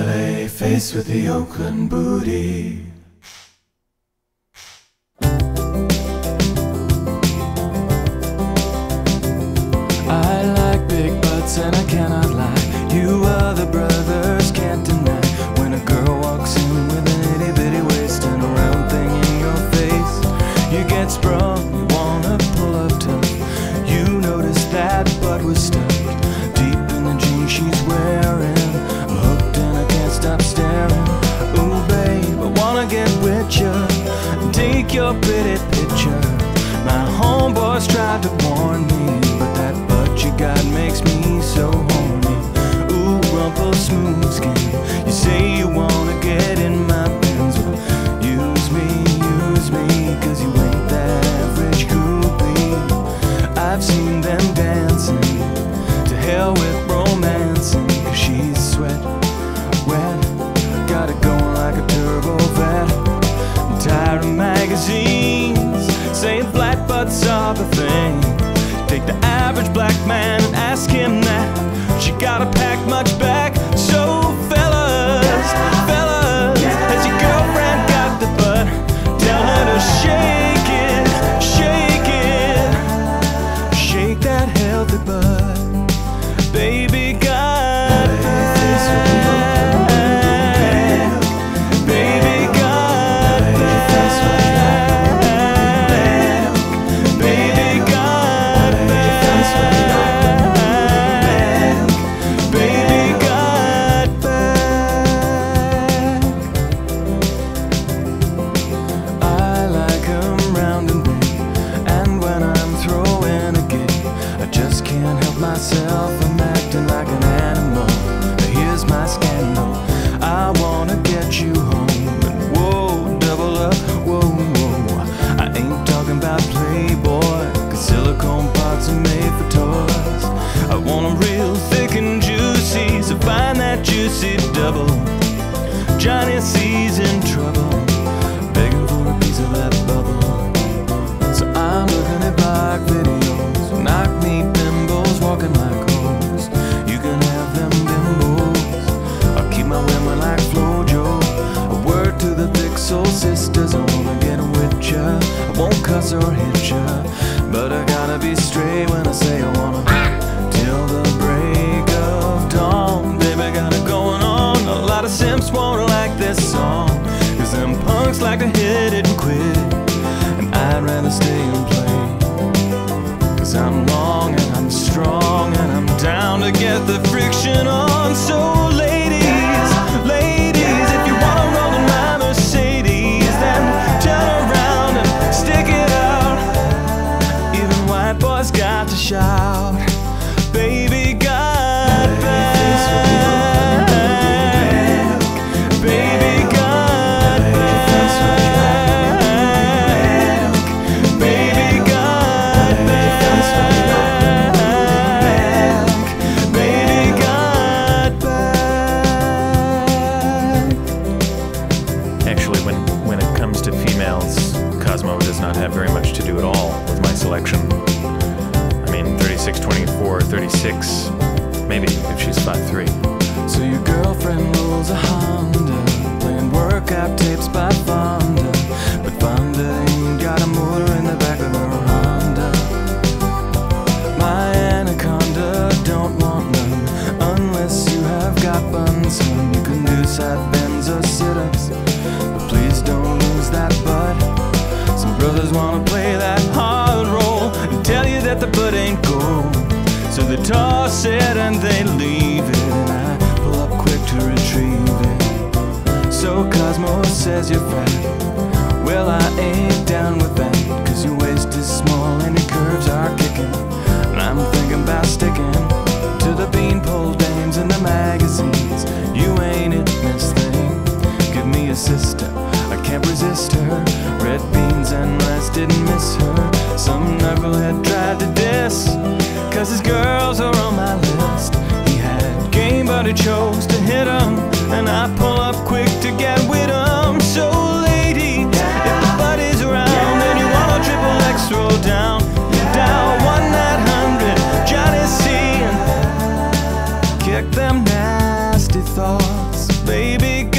LA faced with the Oakland booty. I like big butts and I cannot lie. You other brothers can't deny. When a girl walks in with an itty bitty waist and a round thing in your face, you get sprung, you wanna pull up tough. You notice that butt was stuffed deep in the jeans she's wearing. I'm hooked and I can't stop staring. Ooh babe, I wanna get with ya, take your pretty picture. My homeboys tried to warn me, but that butt you got makes me so horny. Ooh, rumple smooth skin, you say you wanna get in my Benz. Well, use me, cause you ain't the average groupie. I've seen them dancing, to hell with romancing, cause she's sweat, wet, got it going like a turbo vet. I'm tired of magazines saying flat butts are the thing. Take the average black man and ask him that. She gotta pack much back. So fellas, has your girlfriend got the butt? Tell her to shake it, shake that healthy butt. Baby got back. Baby got back. Baby got back. Baby got back. I like 'em round and big, and when I'm throwing a gig, I just can't help myself. I'm acting like an animal. Here's my scandal. I wanna get you home, and whoa, double up, whoa, whoa. I ain't talking about Playboy, cause silicone parts are made for toys. I want 'em real thick and juicy, so find that juicy double. Johnny C's in trouble, begging for a piece of that bubble. So I'm looking at black videos, knock-me bimbos walking like hoes. You can have them bimbos, I'll keep my women like Flojo. A word to the big soul sisters, I wanna get with ya. I won't cuss or hit ya, but I gotta be straight when I say I wanna. Till the break of dawn, baby, got it going on. A lot of simps won't like this song, cause them punks like to hit it and quit, and I'd rather stay and play. Cause I'm long and I'm strong and I'm down to get the friction on. So ladies, if you wanna roll in my Mercedes, then turn around and stick it out. Even white boys got to shout. Baby got back. Baby got back. Baby got back. Baby got back. Actually, when it comes to females, Cosmo does not have very much to do at all with my selection. I mean, 36, 24, 36, maybe if she's 5'3". So your girlfriend rolls a Honda, playing workout tapes by Fonda, but Fonda ain't got a motor in the back of her Honda. My anaconda don't want none, unless you have got buns, hun. You can do side bends or sit-ups, but please don't lose that butt. Some brothers wanna play that hard role and tell you that the butt ain't gold, so they toss it and they leave it, and I pull up quick to retrieve it. So Cosmo says you're fat, well I ain't down with that, cause your waist is small and your curves are kicking, and I'm thinking about sticking to the beanpole dames in the magazines. You ain't it, miss thing, give me a sister, I can't resist her. Red beans and rice didn't miss her. Some knucklehead tried to diss, cause his girls are on my list. He had game but he chose to hit 'em, and I pull up quick to get with 'em. So ladies, if the buddy's around and you want a triple X roll down, dial 1-900 Johnny C and kick them nasty thoughts. baby